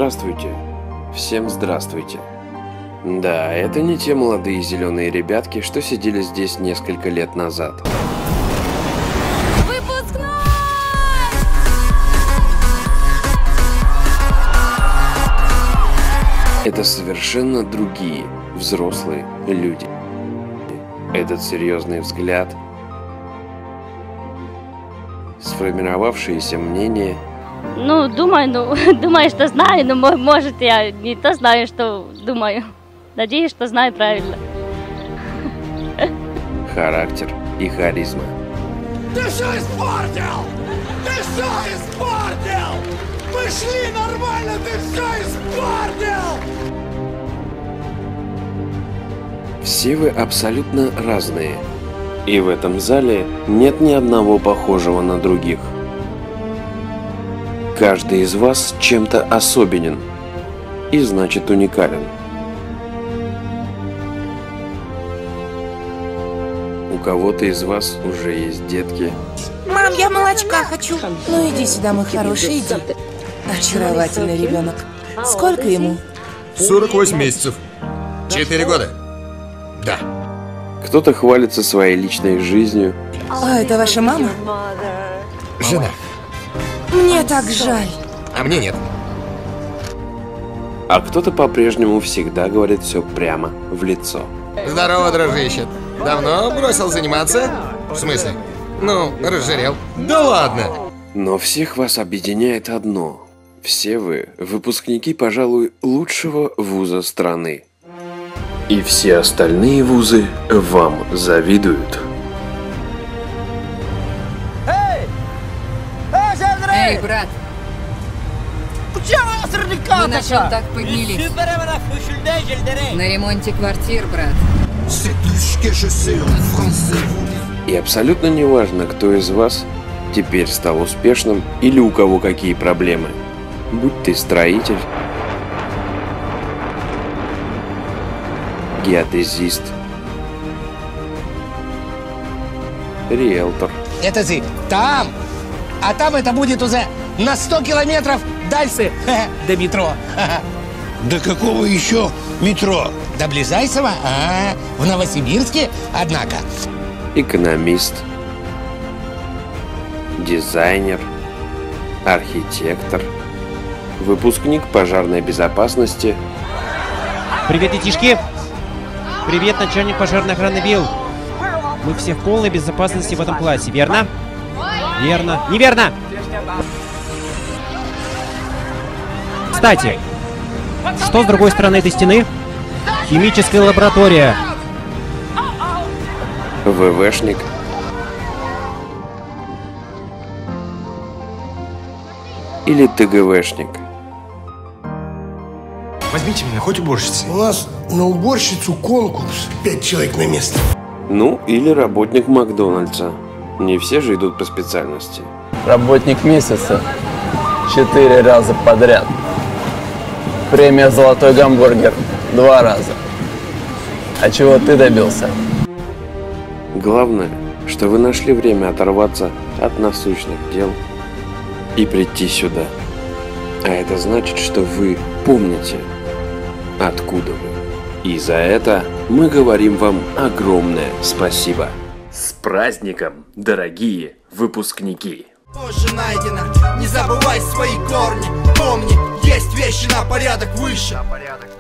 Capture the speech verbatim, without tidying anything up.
Здравствуйте. Всем здравствуйте. Да, это не те молодые зеленые ребятки, что сидели здесь несколько лет назад. Выпускной! Это совершенно другие, взрослые люди. Этот серьезный взгляд, сформировавшееся мнение. Ну, думаю, ну, думаю, что знаю, но может я не то знаю, что думаю. Надеюсь, что знаю правильно. Характер и харизма. Ты все испортил! Ты все испортил! Мы шли нормально, ты все испортил! Все вы абсолютно разные. И в этом зале нет ни одного похожего на других. Каждый из вас чем-то особенен и значит уникален. У кого-то из вас уже есть детки. Мам, я молочка хочу. Ну иди сюда, мой хороший, иди. Очаровательный ребенок. Сколько ему? сорок восемь месяцев. Четыре года. Да. Кто-то хвалится своей личной жизнью. А это ваша мама? Жена. Мне так жаль. А мне нет. А кто-то по-прежнему всегда говорит все прямо в лицо. Здорово, дружище. Давно бросил заниматься? В смысле? Ну, разжирел. Да ладно. Но всех вас объединяет одно. Все вы выпускники, пожалуй, лучшего вуза страны. И все остальные вузы вам завидуют. Эй, брат! Мы на чем так поднялись? На ремонте квартир, брат. И абсолютно не важно, кто из вас теперь стал успешным или у кого какие проблемы. Будь ты строитель, геодезист, риэлтор. Это ты там, а там это будет уже на сто километров дальше до метро. До какого еще метро? До ближайшего? А, в Новосибирске, однако. Экономист, дизайнер, архитектор, выпускник пожарной безопасности. Привет, детишки! Привет, начальник пожарной охраны Билл! Мы все в полной безопасности в этом классе, верно? Верно. Неверно! Кстати, что с другой стороны этой стены? Химическая лаборатория. ВВшник. Или ТГВшник. Возьмите меня, хоть уборщицей. У нас на уборщицу конкурс. Пять человек на место. Ну, или работник Макдональдса. Не все же идут по специальности. Работник месяца. Четыре раза подряд. Премия «Золотой гамбургер» два раза. А чего ты добился? Главное, что вы нашли время оторваться от насущных дел и прийти сюда. А это значит, что вы помните, откуда вы. И за это мы говорим вам огромное спасибо. С праздником, дорогие выпускники! Позже найдено, не забывай свои корни. Помни, есть вещи на порядок выше.